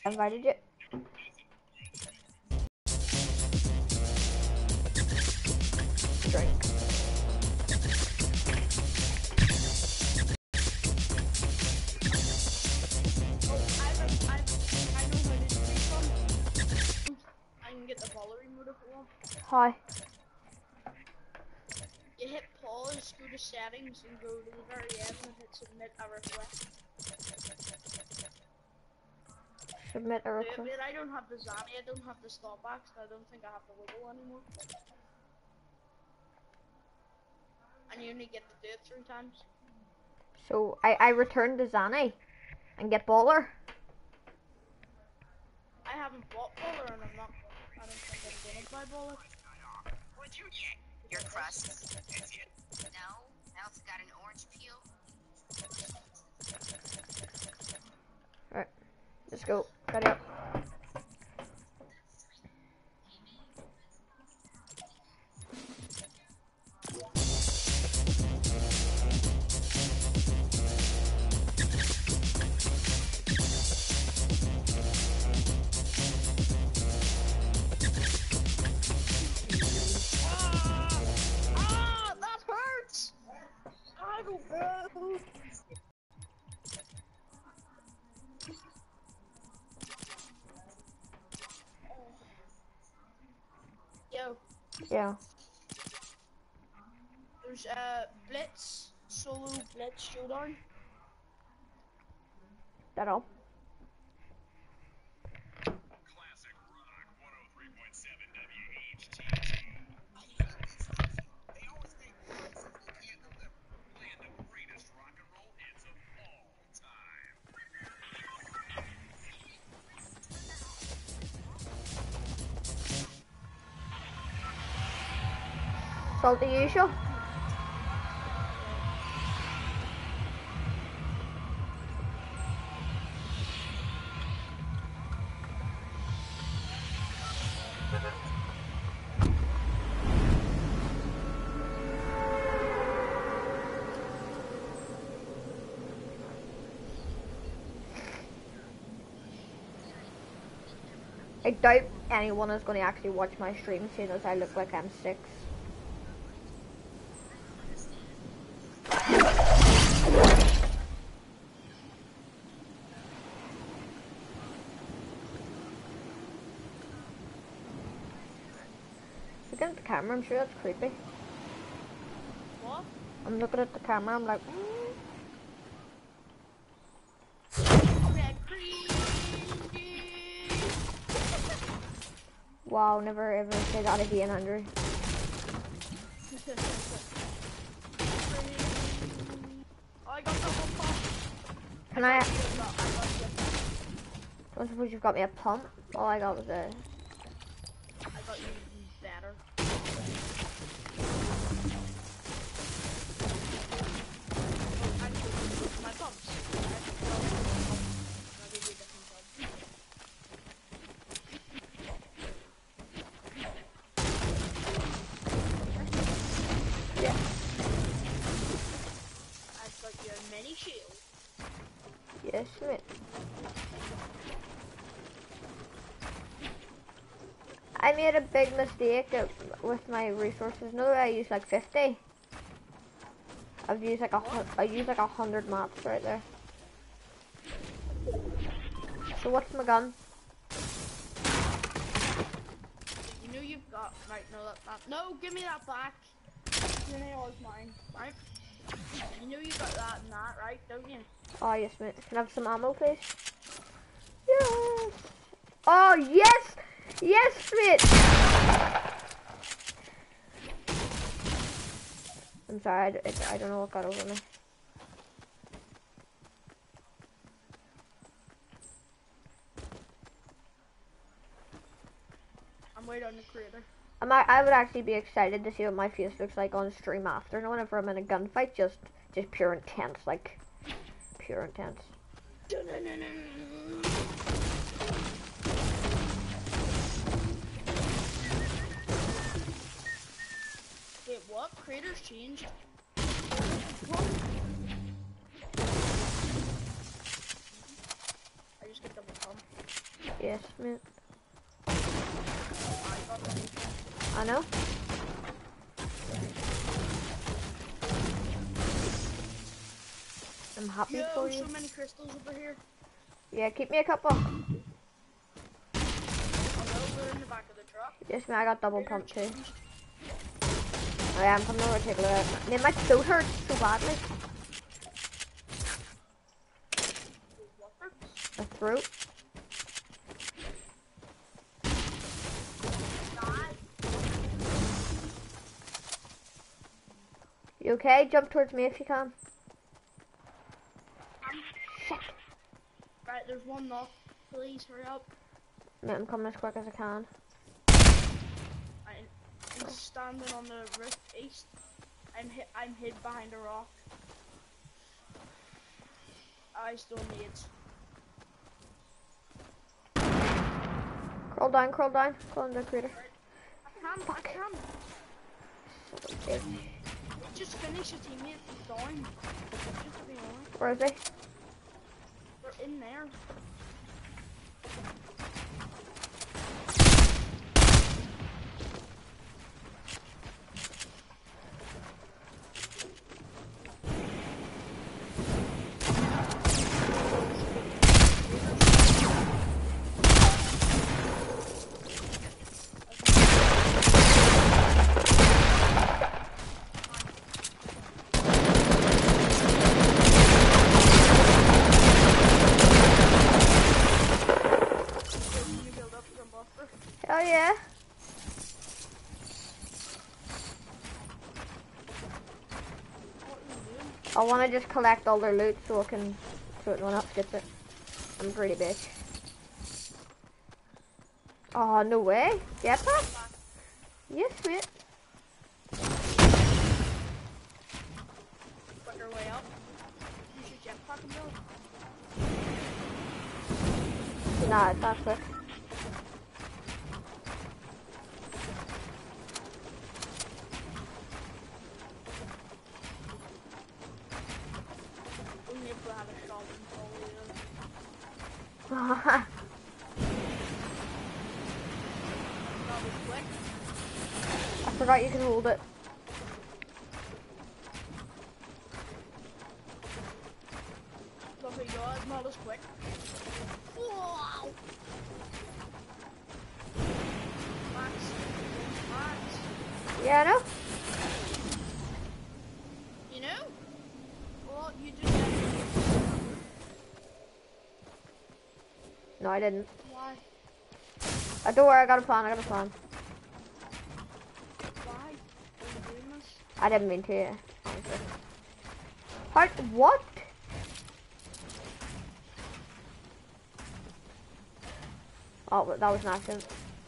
I invited you. Drink. I can get the baller remote if you want. Hi. You hit pause, go to settings, and go to the very end and hit submit a request. Submit a request. But I don't have the Zanny, I don't have the stop axe, and I don't think I have the wiggle anymore. And you only get to do it 3 times. So I return to Zanny and get baller. I haven't bought baller and I don't think I'm gonna buy baller. Would you get your crust? No? Now it's got an orange peel. Alright. Let's go. Ready up. That hurts! I don't know. Yo, Yeah. there's Blitz, solo Blitz showdown. That all. Classic Rock 103.7 WHTG. They always make promises they can't deliver. Playing the greatest rock and roll hits of all time. Salty usual. I doubt anyone is going to actually watch my stream, seeing as I look like I'm 6. Looking at the camera, I'm sure that's creepy. What? I'm looking at the camera, I'm like, Red cream. wow, never ever say that again, Andrew. I got double pump. Can I don't suppose you've got me a pump? All I got was a... I got you better. My pumps. I'll give you a different pump. Yeah. I've got your mini shield. Yes, mate. I made a big mistake with my resources. No, I used like 50. I've used like I used like 100 mats right there. So what's my gun? You know you've got right. No, that's not. No, give me that back. Your nail is mine, right? You know you got that and that, right? Don't you? Oh yes, mate. Can I have some ammo, please? Yes. Oh yes, yes, mate. I'm sorry, I don't know what got over me. I'm way down the crater. I would actually be excited to see what my face looks like on stream after. No, whenever I'm in a gunfight, just pure intense, like pure intense. Wait, what? Craters changed? I just get double pump. Yes, mate. I got double pump. I know. I'm happy Yo, for you. so many crystals over here. Yeah, keep me a couple. I know we're in the back of the truck. Yes, mate, I got double Here, pump too. change. I am coming over to take a look at it. Man, my throat hurts so badly. What hurts? My throat. You okay? Jump towards me if you can. Shit. Right, there's one knock. Please hurry up. Mate, I'm coming as quick as I can. I'm standing on the roof east. I'm hid behind a rock. I still need. Crawl down, crawl down. Crawl in the crater. I can't. Son of a bitch. Just finish your teammate. He's down. Just to be honest. Where is he? They're in there. Can you build up some buffer? Hell yeah. What are you doing? I want to just collect all their loot so no one else gets it. I'm a greedy bitch. Oh, no way. Jetpack? Yes, mate. Quicker way up. Use your jetpack and build. Nah, it's not quick. Only if we had a shot and probably I that was quick. forgot you can hold it. Look at yours, not as quick. Wow. Max. Max. Yeah, I know. You know? Well, you just have No, I didn't. Why? Don't worry, I got a plan, I got a plan. Why? Are you doing this? I didn't mean to, honestly. Heart, what? Oh, that was an accident.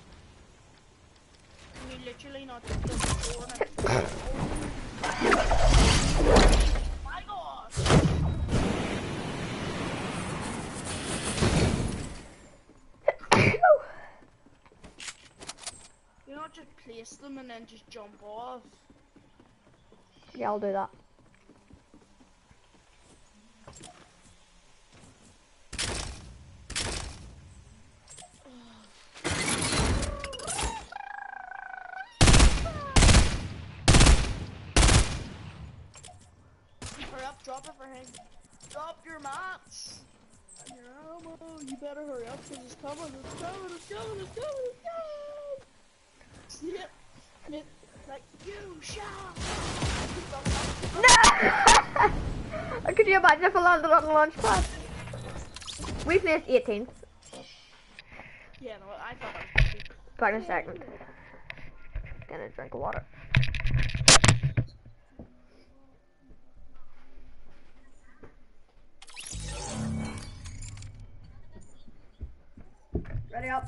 Can you literally not just go forward and my god! You not just place them and then just jump off. Yeah, I'll do that. Hurry up, drop it for him. Drop your mats! And your ammo, you better hurry up because it's coming, it's coming, it's coming, it's coming, it's coming! See it? And it, like, you shall! No! Could you imagine if I landed on the launch pad? We finished 18th. Yeah, no, I thought that was good. Back in a second. Gonna drink water. Ready up.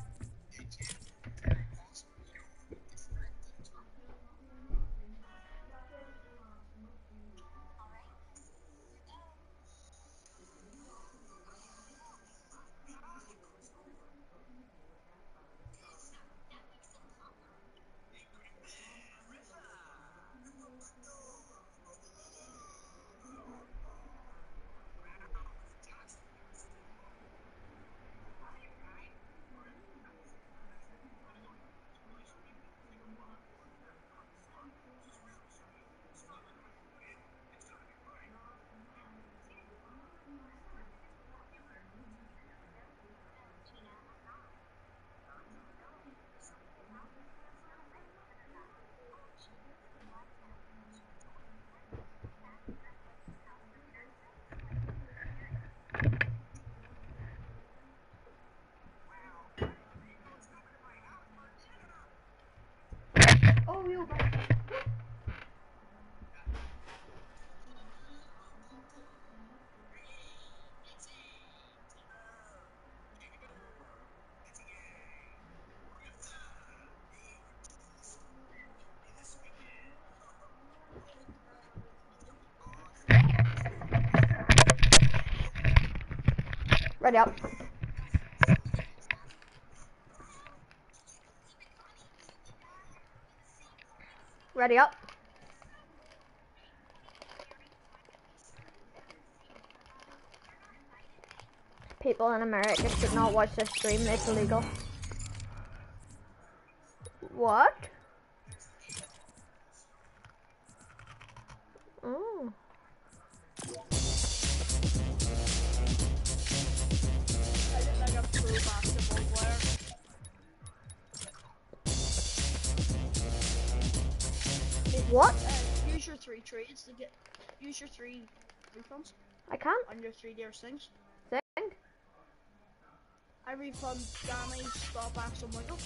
Ready up. Ready up. People in America should not watch this stream, it's illegal. What? Oh. I look like a pro basketball player. What? Use your 3 trades to get. Use your 3 refunds I can't on your 3 dear things. sing. I refund Danny, Stop, Axel, Michael.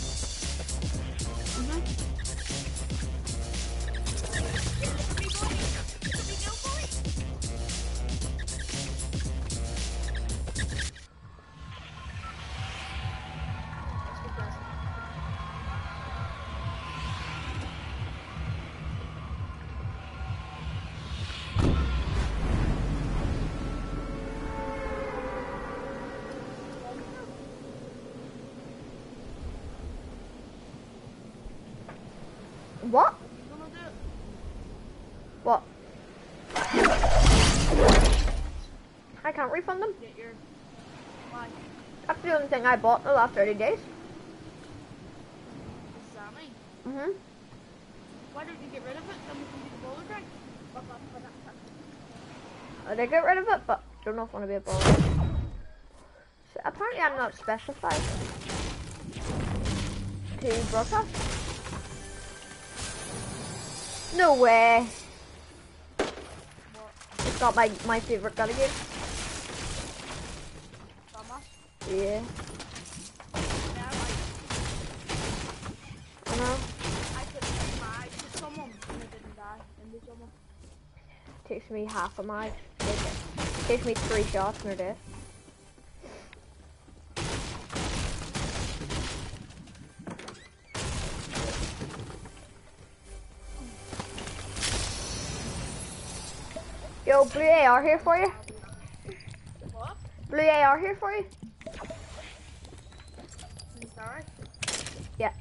What? You wanna do it? What? I can't refund them. Get your. Why? That's the only thing I bought in the last 30 days. Danny. Mhm. Why don't you get rid of it? Then we can do the bowler drink. I did get rid of it, but don't know if I want to be a baller. So apparently I'm not specified to broadcast. No way. It's not my favorite gun game. Thomas. Yeah, Yeah, I know. I could surprise with someone and it didn't die into someone. Takes me half a mag. Takes me 3 shots and they're dead. Yo, blue AR here for you. What? Blue AR here for you. I'm sorry. Yeah.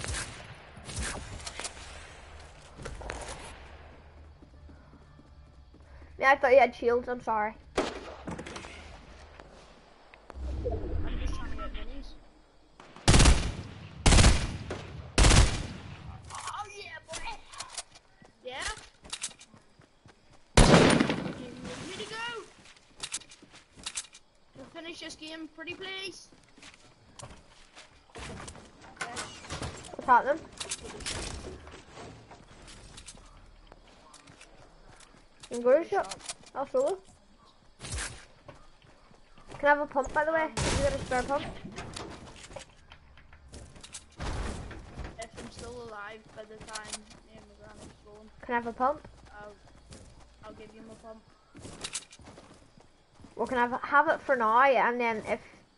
Yeah, I thought you had shields. I'm sorry. I'm just trying to get minis. Oh yeah, boy! Yeah? You ready to go? We'll finish this game pretty please. Okay. What's happening? You can go to the shop. I'll solo. Can I have a pump, by the way? Have you got a spare pump? If I'm still alive by the time me and my granny's going, Can I have a pump? I'll give you my pump. Well, can I have it for now, and then if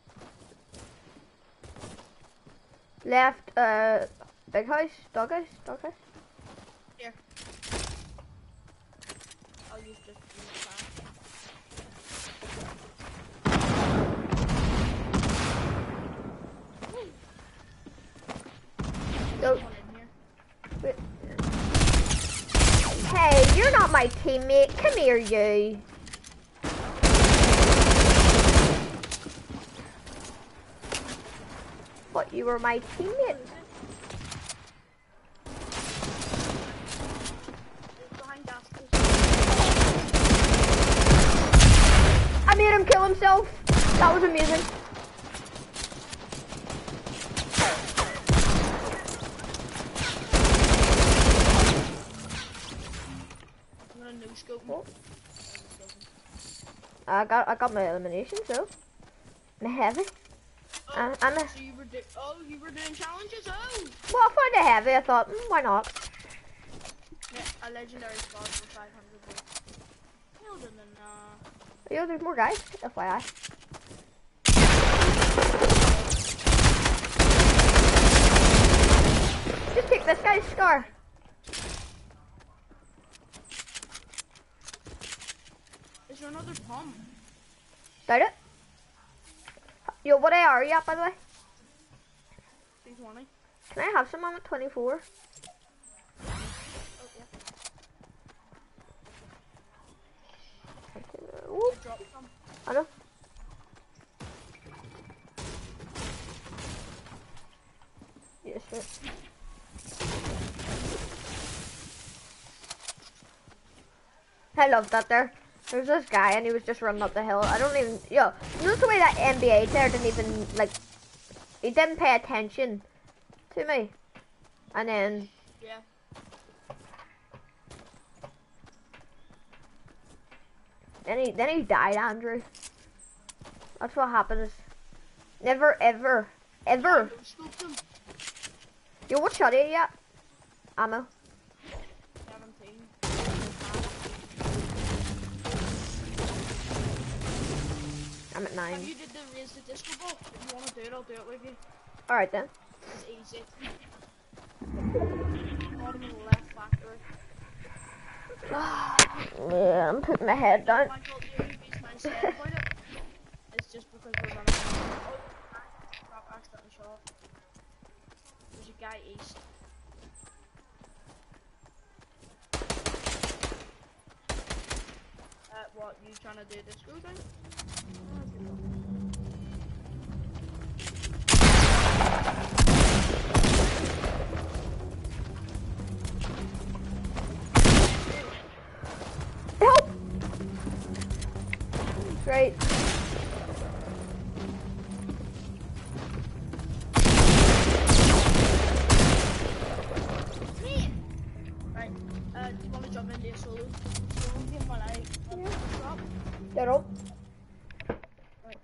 left, big house, dog house. Here. I'll use this in the time. So, One in here. wait. Hey, you're not my teammate. Come here, you. What? You were my teammate? Behind us. I made him kill himself. That was amazing. I'm gonna no scope. Oh. I got my elimination, so I'm heavy. I'm a. So you were you were doing challenges? Oh! Well, I found it heavy. I thought, why not? Yeah, a legendary spot for 500 bucks. Well done, Yo, there's more guys. FYI. Just take this guy's scar. Is there another pump? Doubt it. Yo, what AR are you at, by the way? 320. Can I have some on at 24? Oh, yeah. Ooh, I dropped some. I know. Yes, sir. I love that there. There's this guy and he was just running up the hill. I don't even, yo, notice the way that NBA there didn't even, like, he didn't pay attention to me. And then, Yeah. then he died, Andrew. That's what happens. Never, ever, ever. Don't scoop them. Yo, what shot are you at? Ammo. 17. I'm at 9. Have you did the raise the disco ball? If you want to do it, I'll do it with you. Alright then. It's easy. Bottom of the left factory. Yeah, I'm putting my head down. I got the only reason I said about it is just because we're running out. Oh, crap, accidentally shot. There's a guy east. What, you trying to do this go thing? Help! Great. Right, do you want to jump into a solo? Solo game while I drop? Get up. Right.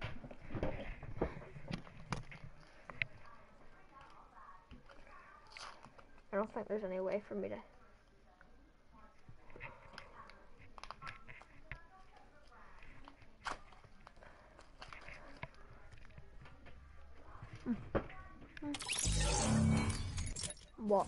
I don't think there's any way for me to. What?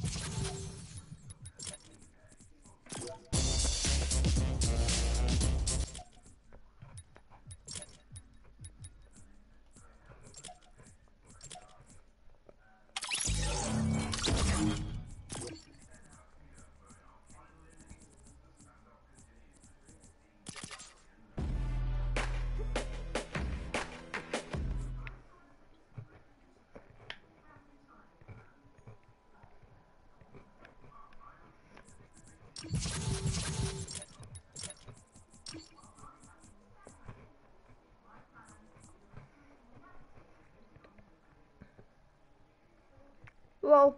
Whoa.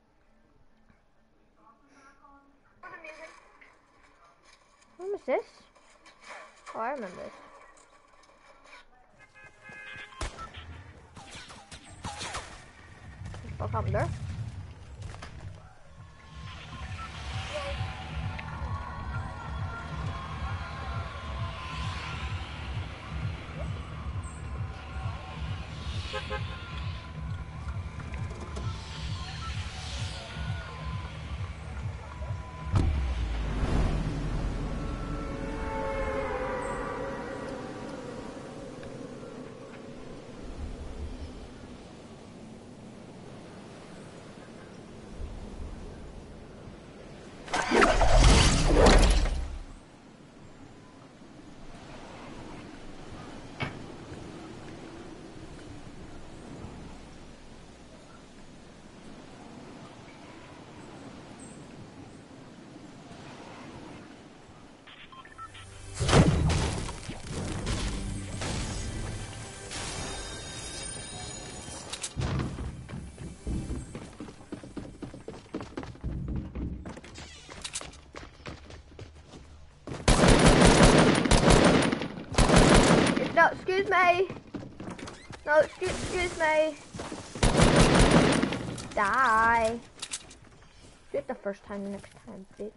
When was this? Oh, I remember this. What happened there? No, excuse me. No, excuse me. Die. Do it the first time, the next time, bitch.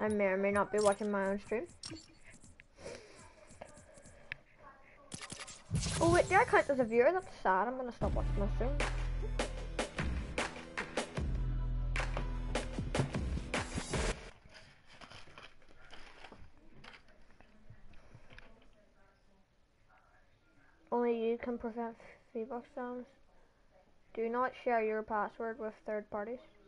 I may or may not be watching my own stream. Oh wait, do I count as a viewer? That's sad. I'm gonna stop watching my stream. Only you can prevent V-Bucks scams. Do not share your password with third parties.